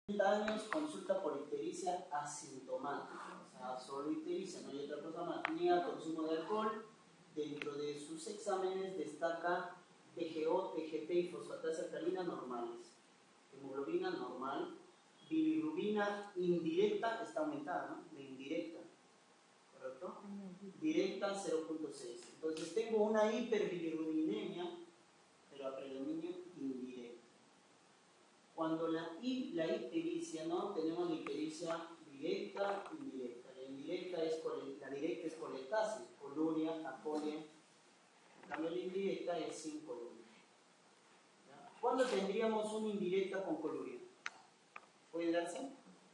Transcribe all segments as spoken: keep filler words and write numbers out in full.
años, consulta por ictericia asintomática, o sea, solo ictericia, no hay otra cosa más, niega consumo de alcohol. Dentro de sus exámenes destaca T G O, T G P y fosfatasa alcalina normales, hemoglobina normal, bilirrubina indirecta está aumentada, ¿no? De indirecta, ¿correcto? Directa cero punto seis. Entonces tengo una hiperbilirrubinemia, pero a predominio indirecto. Cuando la, I, la ictericia, ¿no? Tenemos la ictericia directa, indirecta. La indirecta es, la directa es colestasis, coluria, acolia. En cambio la indirecta es sin coluria. ¿Ya? ¿Cuándo tendríamos una indirecta con coluria? ¿Puede darse?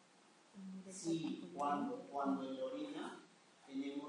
Sí, cuando, cuando en la orina tenemos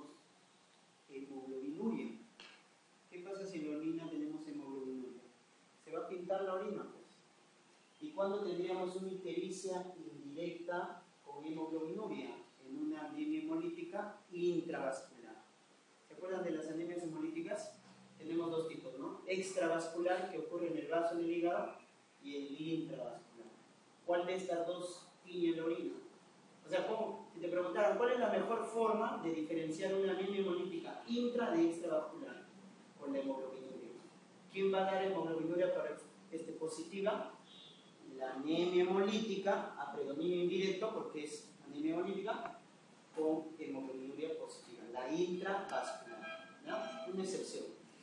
hemoglobinuria. ¿Qué pasa si en la orina tenemos hemoglobinuria? Se va a pintar la orina, pues. ¿Y cuándo tendríamos una ictericia indirecta con hemoglobinuria? En una anemia hemolítica intravascular. ¿Se acuerdan de las anemias hemolíticas? Tenemos dos tipos, ¿no? Extravascular, que ocurre en el vaso, en el hígado, y el intravascular. ¿Cuál de estas dos tiñe la orina? O sea, ¿cómo? Si te preguntaran, ¿cuál es la mejor forma de diferenciar una anemia hemolítica intra de extravascular? Con la hemoglobinuria. ¿Quién va a dar hemoglobinuria para este positiva? La anemia hemolítica a predominio indirecto, porque es anemia hemolítica, con hemoglobinuria positiva, la intravascular, ¿ya? Una excepción.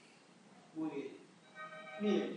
Muy bien. Miren,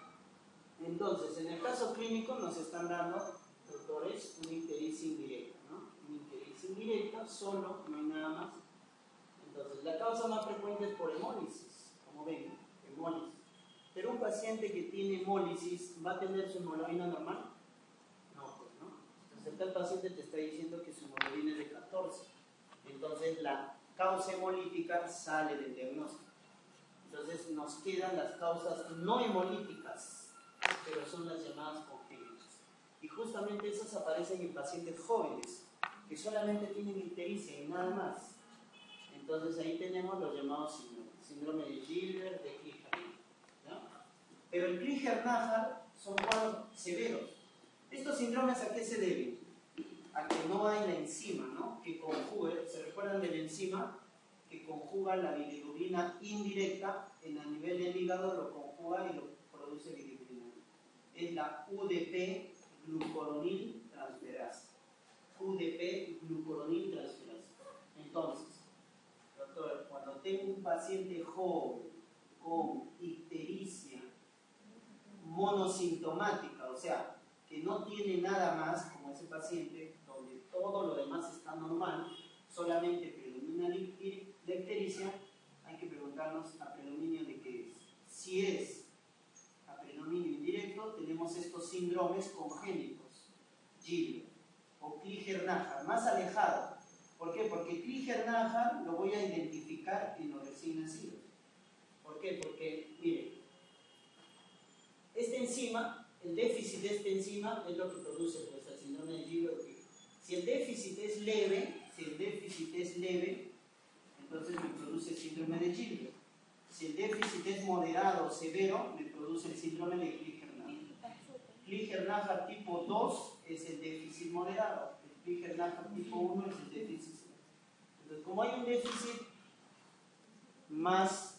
entonces, en el caso clínico nos están dando, doctores, una ictericia indirecta, ¿no? Una ictericia indirecta, solo, no hay nada más. Entonces, la causa más frecuente es por hemólisis, como ven, hemólisis. Pero un paciente que tiene hemólisis, ¿va a tener su hemoglobina normal? No, pues no. Entonces acá el paciente te está diciendo que su hemoglobina es de catorce. Entonces la causa hemolítica sale del diagnóstico. Entonces nos quedan las causas no hemolíticas, pero son las llamadas congénitas. Y justamente esas aparecen en pacientes jóvenes, que solamente tienen ictericia y nada más. Entonces ahí tenemos los llamados síndromes. Síndrome de Gilbert, de Klinger. ¿No? Pero el Klinger-Najar son cuadros severos. ¿Estos síndromes a qué se deben? A que no hay la enzima, ¿no? Que conjugue, ¿se recuerdan de la enzima? Que conjuga la bilirrubina indirecta en el nivel del hígado, lo conjuga y lo produce bilirrubina. Es la U D P glucuronil transferasa. U D P glucuronil transferasa. Entonces, doctor, cuando tengo un paciente joven con ictericia monosintomática, o sea, que no tiene nada más, como ese paciente, donde todo lo demás está normal, solamente predomina la ictericia, hay que preguntarnos a predominio de qué es. Si es a predominio indirecto, tenemos estos síndromes congénitos, Gilbert o Klinger-Najar, más alejado. ¿Por qué? Porque Klinger-Najar lo voy a identificar en los recién nacidos. ¿Por qué? Porque, miren, esta enzima, el déficit de esta enzima es lo que produce pues, el síndrome de Gilbert. Si el déficit es leve, si el déficit es leve, entonces me produce el síndrome de Gilbert. Si el déficit es moderado o severo, me produce el síndrome de Klinger-Najar. Klinger-Najar tipo dos es el déficit moderado, el Klinger-Najar tipo uno es el déficit severo. Entonces, como hay un déficit más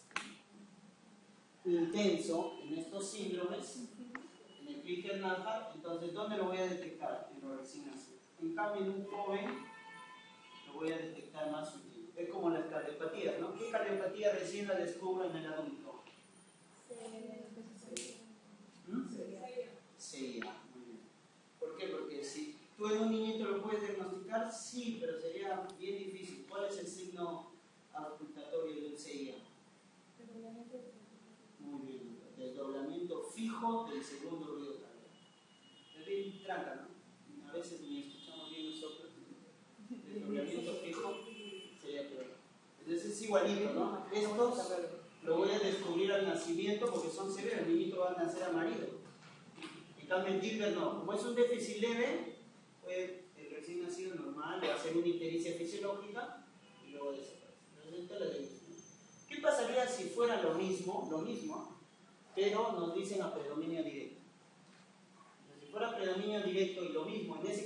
intenso en estos síndromes, en el Klinger-Najar, entonces ¿dónde lo voy a detectar? En los recién nacidos. En cambio, en un joven lo voy a detectar más sutil. Es como las cardiopatías, ¿no? ¿Qué cardiopatía recién la descubro en el adulto? ¿Mm? C I A. Muy bien. ¿Por qué? Porque si tú en un niñito lo puedes diagnosticar, sí, pero sería bien difícil. ¿Cuál es el signo auscultatorio del C I A? Muy bien, desdoblamiento fijo del segundo ruido cardíaco. Es bien tranca, ¿no? A veces ni escuchamos bien nosotros. Desdoblamiento fijo sería peor. Entonces es igualito, ¿no? Estos lo voy a descubrir al nacimiento porque son severos. El niñito va a nacer amarillo. En cambio, el Gilbert no. Como es un déficit leve, pues el recién nacido normal va a hacer una ictericia fisiológica y luego desaparece. Entonces, esto lo digo. ¿Qué pasaría si fuera lo mismo, lo mismo, pero nos dicen a predominio directo? Si fuera predominio directo y lo mismo, en ese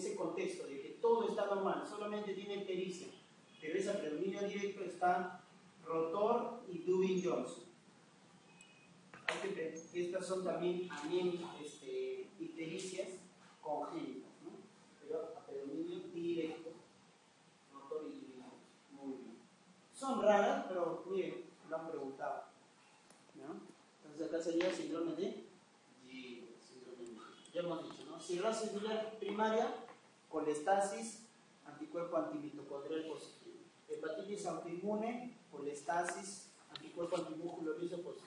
ese contexto de que todo está normal, solamente tiene ictericia, pero ese predominio directo, está Rotor y Dubin-Johnson. Estas son también este, ictericias congénitas, ¿no? Pero a predominio directo, Rotor y Dubin-Johnson. Muy bien. Son raras, pero miren, lo han preguntado, ¿no? Entonces acá sería síndrome de Gilbert. Ya hemos dicho, ¿no? Cirrosis biliar primaria, colestasis, anticuerpo antimitocondrial positivo. Hepatitis autoinmune, colestasis, anticuerpo antimúsculo liso positivo.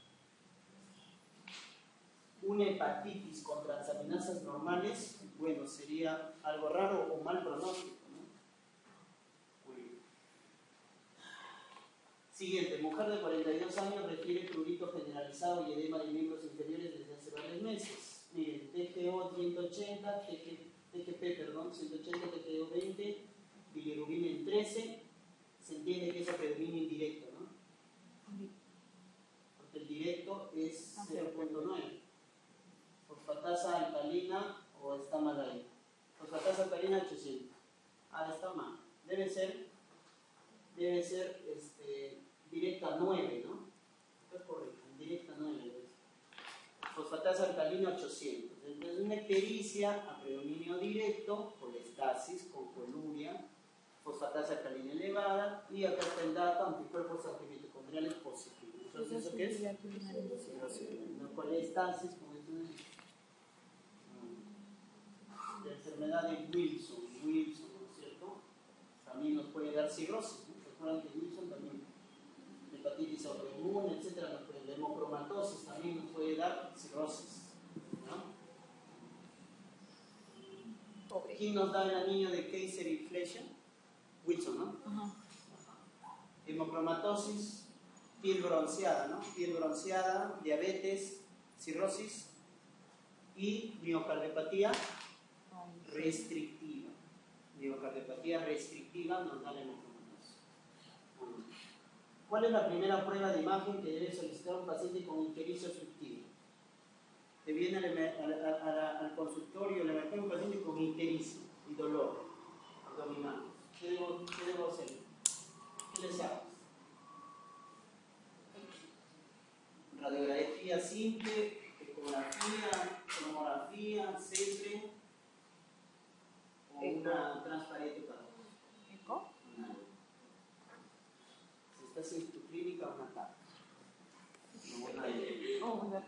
Una hepatitis con transaminasas normales, bueno, sería algo raro o mal pronóstico, ¿no? Muy bien. Siguiente, mujer de cuarenta y dos años refiere prurito generalizado y edema de miembros inferiores desde hace varios meses. Miren, T G O ciento ochenta, T G P, perdón, ciento ochenta, T G O veinte, bilirrubina en trece, se entiende que es a predominio indirecto, ¿no? Porque el directo es cero punto nueve. Fosfatasa alcalina, o está mal ahí. Fosfatasa alcalina ochocientos. Ah, está mal. Debe ser, debe ser este, directa nueve, ¿no? Está correcto, directa nueve. Fosfatasa alcalina ochocientos. Entonces, una ictericia a predominio directo, colestasis con coluria, fosfatasa alcalina elevada, y acá está el dato, anticuerpos antimitocondriales positivos. Entonces, ¿eso qué es? No, colestasis, como dicen, la enfermedad de Wilson, Wilson, ¿no es cierto? También nos puede dar cirrosis, ¿no? Recuerdan que Wilson también, hepatitis autoinmune, etcétera, la hemocromatosis también nos puede dar cirrosis, ¿no? ¿Quién nos da el anillo de Kaiser y Fleischer? Wilson, ¿no? Uh-huh. Hemocromatosis, piel bronceada, ¿no? Piel bronceada, diabetes, cirrosis y miocardiopatía restrictiva. Miocardiopatía restrictiva nos da la hemocromatosis. ¿Cuál es la primera prueba de imagen que debe solicitar un paciente con ictericia obstructiva? Te viene al, al, al, al consultorio, le meten un paciente con ictericia y dolor abdominal. ¿Qué debo, qué debo hacer? ¿Qué les hago? Radiografía simple, ecografía, tomografía, cetre o una transparética. ¿Eco? Si estás en tu clínica, una carta. No, una Oh, una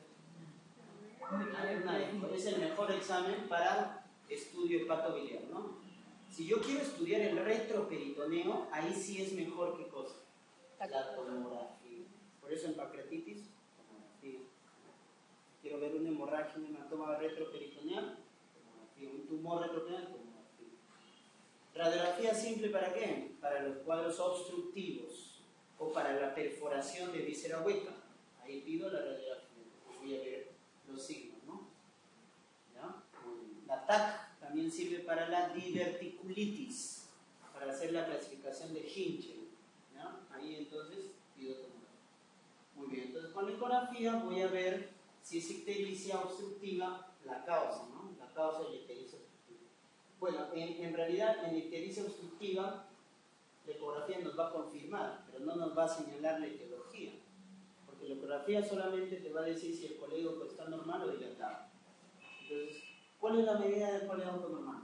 Es el mejor examen para estudio hepatobiliar, ¿no? Si yo quiero estudiar el retroperitoneo, ahí sí es mejor que cosa. La tomografía. Por eso en pancreatitis, tomografía. Quiero ver una hemorragia, un hematoma retroperitoneal, tomografía. Un tumor retroperitoneal, tomografía. Radiografía simple, ¿para qué? Para los cuadros obstructivos o para la perforación de víscera hueca. Ahí pido la radiografía. Voy a ver los signos, ¿no? ¿Ya? La T A C también sirve para la diverticulitis, para hacer la clasificación de Hinchel, ¿ya? Ahí entonces pido tomografía. Muy bien, entonces con la ecografía voy a ver si es ictericia obstructiva la causa, ¿no? La causa de la ictericia obstructiva. Bueno, en, en realidad en la ictericia obstructiva la ecografía nos va a confirmar, pero no nos va a señalar la etiología. La ecografía solamente te va a decir si el colédoco está normal o dilatado. Entonces, ¿cuál es la medida del colédoco normal?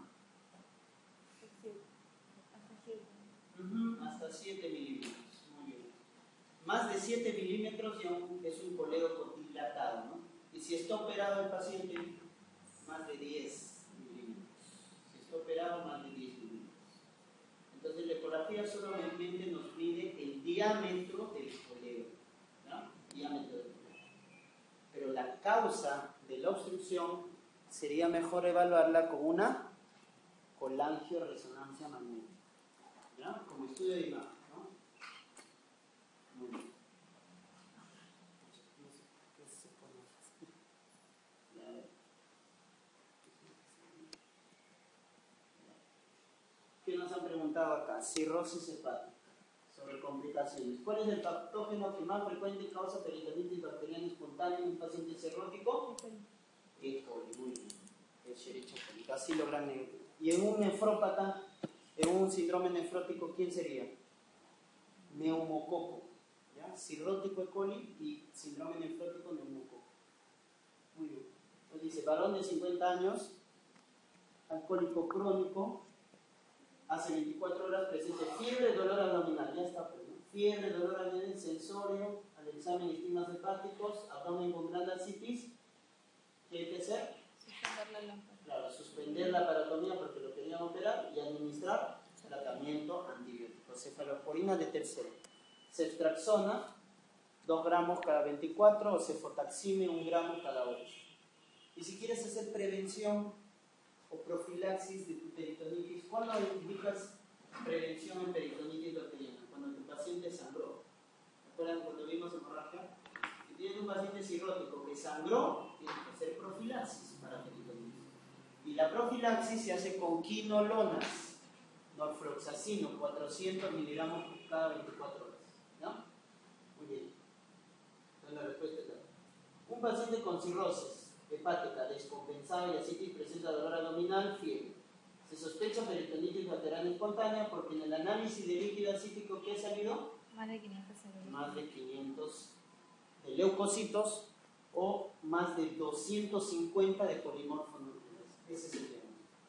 Hasta siete. Uh-huh, hasta siete milímetros. Muy bien. Más de siete milímetros ya es un colédoco dilatado, ¿no? Y si está operado el paciente, más de diez milímetros. Si está operado, más de diez milímetros. Entonces, la ecografía solamente nos mide el diámetro del colédoco, ¿no? Diámetro del colédoco. Pero la causa de la obstrucción sería mejor evaluarla con una colangioresonancia magnética, ¿ya? Como estudio de imagen, ¿no? Muy bien. ¿Qué nos han preguntado acá? Cirrosis hepática. Sobre complicaciones. ¿Cuál es el patógeno que más frecuente causa peritonitis bacteriana espontánea en un paciente cirrótico? E. coli. Muy bien. Escherichia coli. Así logran negro. Y en un nefrópata, en un síndrome nefrótico, ¿quién sería? Neumococo. ¿Ya? Cirrótico E. coli y síndrome nefrótico neumococo. Muy bien. Entonces dice, varón de cincuenta años, alcohólico crónico, hace veinticuatro horas presente fiebre, dolor abdominal, ya está, pues, ¿no? Fiebre, dolor abdominal, sensorio, al examen estigmas hepáticos, abdomen con gran ascitis. ¿Qué hay que hacer? Suspender la lámpara. Claro, suspender la paratomía porque lo querían operar y administrar tratamiento antibiótico. Cefalosporina de tercero. Ceftraxona, dos gramos cada veinticuatro, o cefotaxime, un gramo cada ocho. Y si quieres hacer prevención o profilaxis de tu peritonitis, ¿cuándo indicas prevención en peritonitis bacteriana? Cuando tu paciente sangró. ¿Recuerdan cuando vimos hemorragia? Si tienes un paciente cirrótico que sangró, tienes que hacer profilaxis para peritonitis. Y la profilaxis se hace con quinolonas, norfloxacino, cuatrocientos miligramos cada veinticuatro horas. ¿No? Muy bien. Entonces la respuesta es la. Un paciente con cirrosis hepática descompensada y ascitis presenta dolor abdominal, fiebre. Se sospecha peritonitis bacteriana espontánea porque en el análisis de líquido ascítico que ha salido Más de quinientos células. más de quinientos de leucocitos o más de doscientos cincuenta de polimorfo nucleares. Ese es el tema.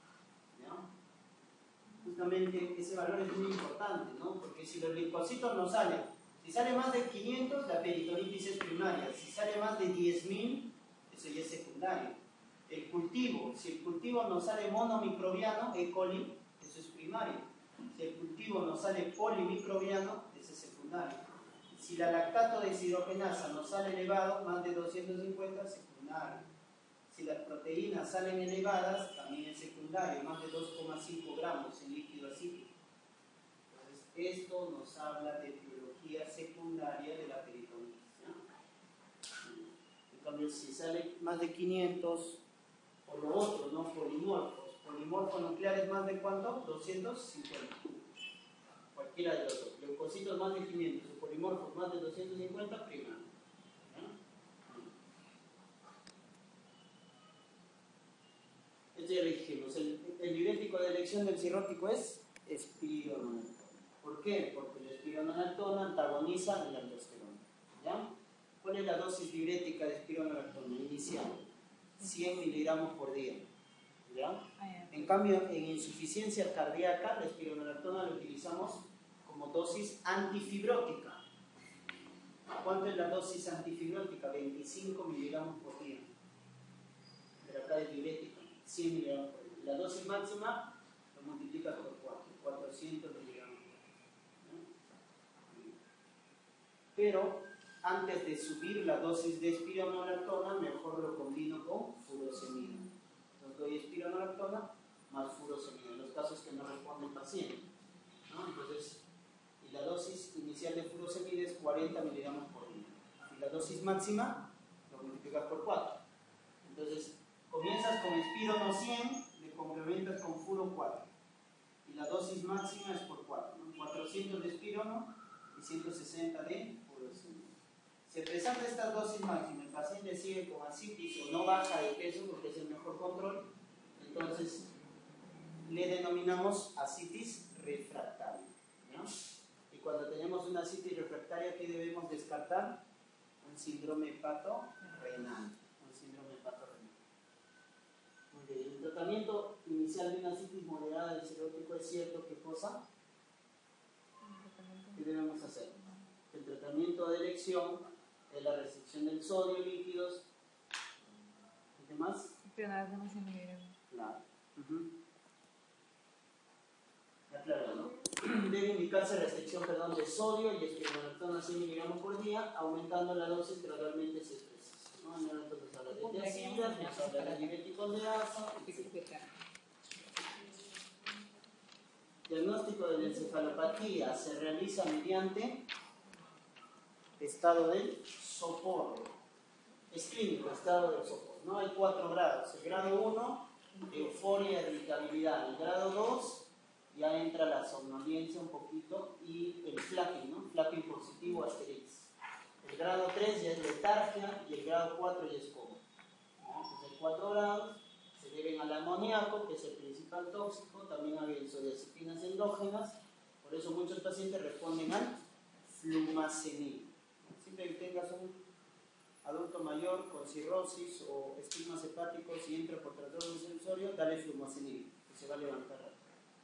¿Ya? Justamente ese valor es muy importante, ¿no? Porque si los leucocitos no salen, si sale más de quinientos, la peritonitis es primaria. Si sale más de diez mil, eso ya es secundario. El cultivo, si el cultivo nos sale monomicrobiano, E. coli, eso es primario. Si el cultivo nos sale polimicrobiano, eso es secundario. Si la lactato deshidrogenasa nos sale elevado, más de doscientos cincuenta, secundario. Si las proteínas salen elevadas, también es secundario, más de dos coma cinco gramos en líquido ascítico. Entonces, esto nos habla de etiología secundaria de la peritonitis. En cambio, si sale más de quinientos, o lo otro, ¿no? Polimorfos. Polimorfo nuclear es más de ¿cuánto? doscientos cincuenta. Cualquiera de los dos. Leucocitos más de quinientos, o polimorfos más de doscientos cincuenta, primario. Esto ya lo dijimos. El, el diurético de elección del cirrótico es espironolactona. ¿Por qué? Porque la espironolactona antagoniza la aldosterona. ¿Ya? ¿Cuál es la dosis diurética de espironolactona inicial? cien miligramos por día. ¿Ya? En cambio, en insuficiencia cardíaca, la espironolactona la utilizamos como dosis antifibrótica. ¿Cuánto es la dosis antifibrótica? veinticinco miligramos por día. Pero acá es diurética, cien miligramos por día. La dosis máxima lo multiplicas por cuatro, cuatrocientos miligramos por día. Pero antes de subir la dosis de espironolactona, mejor lo combino con furosemida. Entonces doy espironolactona más furosemida, en los casos que no responde el paciente. ¿No? Entonces, y la dosis inicial de furosemida es cuarenta miligramos por día. Y la dosis máxima lo multiplicas por cuatro. Entonces, comienzas con espirono cien, le complementas con furo cuatro. Y la dosis máxima es por cuatro. ¿No? cuatrocientos de espirono y ciento sesenta de furosemida. Si a pesar de estas dosis máximas el paciente sigue con ascitis o no baja de peso porque es el mejor control, entonces le denominamos ascitis refractaria. ¿No? Y cuando tenemos una ascitis refractaria, ¿qué debemos descartar? Un síndrome hepatorrenal. Un síndrome hepatorrenal. Muy bien. El tratamiento inicial de una ascitis moderada del cirrótico es cierto, ¿qué cosa? ¿Qué debemos hacer? El tratamiento de elección es la restricción del sodio, líquidos. ¿Y qué más? Espironolactona cien miligramos. Claro. Uh-huh. Ya claro, ¿no? Debe indicarse restricción, perdón, de sodio y espironolactona cien miligramos por día, aumentando la dosis gradualmente se expresa. ¿No? Entonces nos habla de tiacidas, nos habla de diuréticos de asa, etcétera. Diagnóstico de la encefalopatía se realiza mediante estado del sopor. Es clínico, estado del sopor. ¿No? Hay cuatro grados. El grado uno, euforia, irritabilidad. El grado dos, ya entra la somnolencia un poquito y el flapping, ¿no? Flapping positivo, asterix. El grado tres ya es letargia y el grado cuatro ya es coma. ¿No? Entonces hay cuatro grados. Se deben al amoníaco, que es el principal tóxico, también a benzodiazepinas endógenas. Por eso muchos pacientes responden al flumazenil. Siempre que tengas un adulto mayor con cirrosis o estigmas hepáticos y entra por trastorno sensorio, dale flumazenil, que se va a levantar rápido.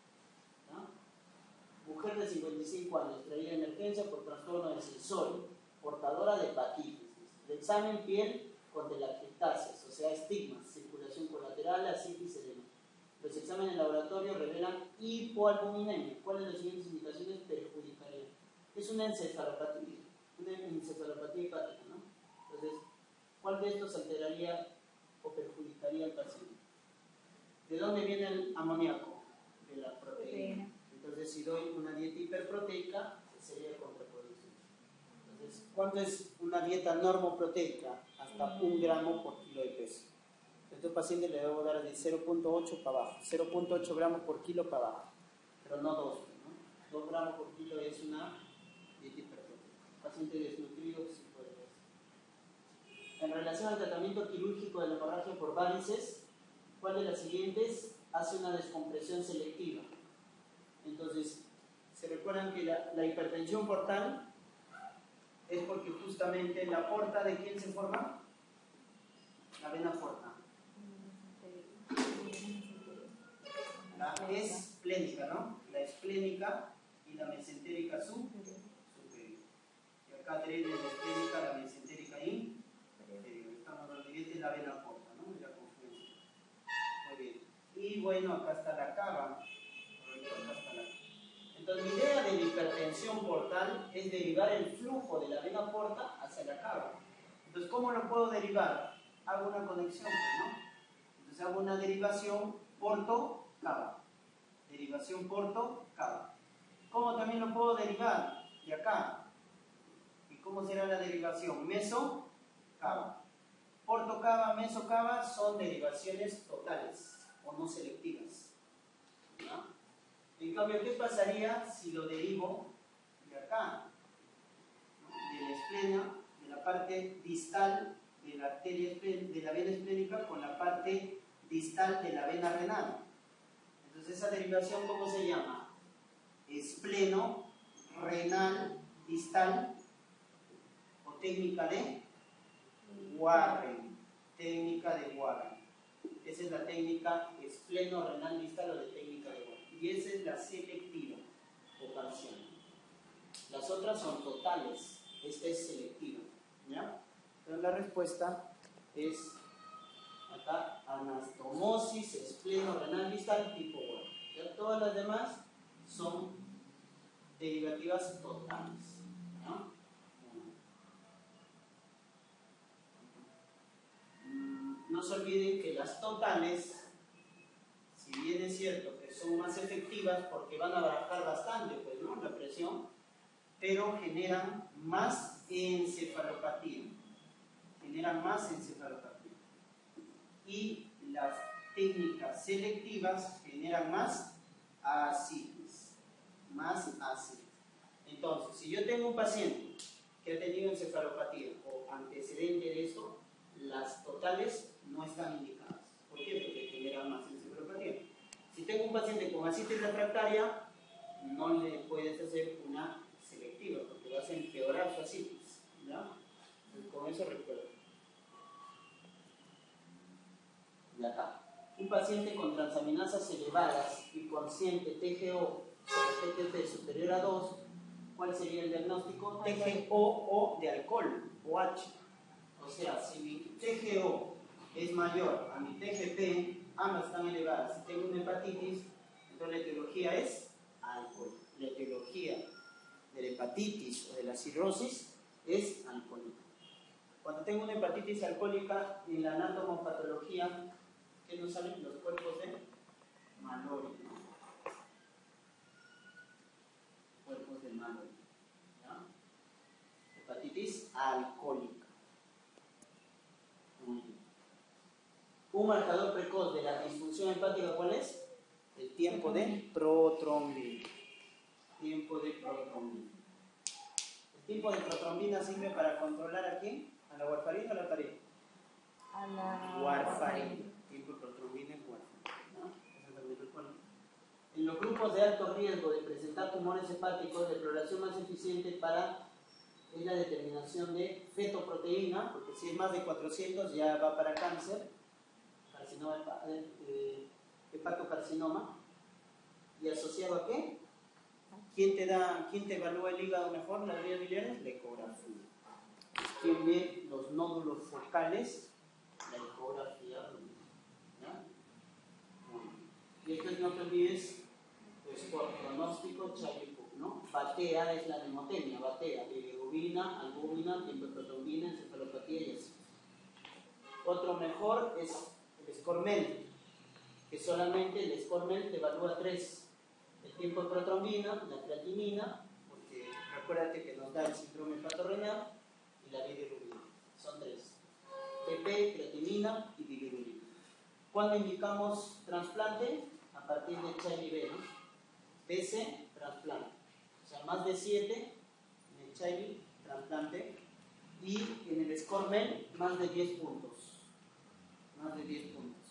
¿No? Mujer de cincuenta y cinco años, traída de emergencia por trastorno de sensorio, portadora de hepatitis. El examen piel con telangiectasias, o sea, estigmas, circulación colateral, ascitis, edema. Los exámenes en laboratorio revelan hipoalbuminemia. ¿Cuáles de las siguientes indicaciones perjudicarían? Es una encefalopatía, una encefalopatía hepática, ¿no? Entonces, ¿cuál de estos alteraría o perjudicaría al paciente? ¿De dónde viene el amoníaco? De la proteína. Entonces, si doy una dieta hiperproteica, sería contraproducente. Entonces, ¿cuánto es una dieta normoproteica? Hasta un gramo por kilo de peso. A estos pacientes le debo dar de cero punto ocho para abajo, cero punto ocho gramos por kilo para abajo, pero no dos, ¿no? dos gramos por kilo es una dieta hiperproteica. Paciente desnutrido sí puede ser. En relación al tratamiento quirúrgico de la hemorragia por varices, ¿cuál de las siguientes hace una descompresión selectiva? Entonces, ¿se recuerdan que la, la hipertensión portal es porque justamente la porta de quién se forma? La vena porta. La esplénica, ¿no? La esplénica y la mesentérica superior. Y acá tenemos la esplénica, la mesentérica inferior. Estamos dividiendo la vena porta, ¿no? La confluencia. Muy bien. Y bueno, acá está la cava. Acá está la... Entonces, mi idea de la hipertensión portal es derivar el flujo de la vena porta hacia la cava. Entonces, ¿cómo lo puedo derivar? Hago una conexión, ¿no? Entonces hago una derivación porto-cava. Derivación porto-cava. ¿Cómo también lo puedo derivar? De acá. ¿Y cómo será la derivación? Meso-cava. Porto-cava, meso-cava son derivaciones totales o no selectivas. ¿No? En cambio, ¿qué pasaría si lo derivo de acá? ¿No? De la esplena, de la parte distal de la arteria de la vena esplénica con la parte distal de la vena renal. Entonces, esa derivación, ¿cómo se llama? Espleno renal distal o técnica de Warren. Técnica de Warren. Esa es la técnica espleno renal distal o de técnica de Warren. Y esa es la selectiva o parcial. Las otras son totales. Esta es selectiva. ¿Ya? Entonces la respuesta es acá anastomosis, espleno renal distal tipo uno. Ya todas las demás son derivativas totales, ¿no? No se olviden que las totales, si bien es cierto que son más efectivas porque van a bajar bastante, pues, ¿no? La presión, pero generan más encefalopatía. generan más encefalopatía. Y las técnicas selectivas generan más ascitis. Más ascitis. Entonces, si yo tengo un paciente que ha tenido encefalopatía o antecedente de esto, las totales no están indicadas. ¿Por qué? Porque generan más encefalopatía. Si tengo un paciente con ascitis refractaria, no le puedes hacer una selectiva porque vas a empeorar su ascitis. ¿Ya? Con eso recuerdo. De acá. Un paciente con transaminasas elevadas y consciente T G O sobre T T P superior a dos, ¿cuál sería el diagnóstico? T G O o de alcohol, O H. O sea, si mi T G O es mayor a mi T G P, ambas están elevadas. Si tengo una hepatitis, entonces la etiología es alcohol. La etiología de la hepatitis o de la cirrosis es alcohólica. Cuando tengo una hepatitis alcohólica, en la anatomopatología, ¿qué nos salen? Los cuerpos de Mallory, ¿no? Cuerpos de Mallory, ¿ya? Hepatitis alcohólica. Muy bien. Un marcador precoz de la disfunción hepática, ¿cuál es? El tiempo de protrombina. Tiempo de protrombina. El tiempo de protrombina sirve para controlar a quién? ¿A la warfarina o a la heparina? A la Warfarina. tiempo de protrombina cuatro. ¿No? Eso también recuerdo. En los grupos de alto riesgo de presentar tumores hepáticos, la exploración más eficiente para es la determinación de fetoproteína, porque si es más de cuatrocientos ya va para cáncer, carcinoma, eh, hepatocarcinoma. ¿Y asociado a qué? ¿Quién te, da, ¿Quién te evalúa el hígado mejor, las vías biliares? La ecografía. ¿Quién ve los nódulos focales? La ecografía. ¿Ya? Y esto no te olvides, pues por pronóstico, Chayo-Cook, ¿no? Batea es la neumotemia, batea, bilirrubina, albúmina, tiempoprotrombina, encefalopatía y así. Otro mejor es el Scormel, que solamente el Scormel te evalúa tres. El tiempo de protrombina, la creatinina, porque recuérdate que nos da el síndrome hepatorrenal, y la bilirrubina. Son tres. P P, creatinina y bilirrubina. ¿Cuándo indicamos trasplante? A partir de H I V, ¿no? P C, trasplante. O sea, más de siete en H I V, trasplante. Y en el Scormel, más de diez puntos. Más de diez puntos.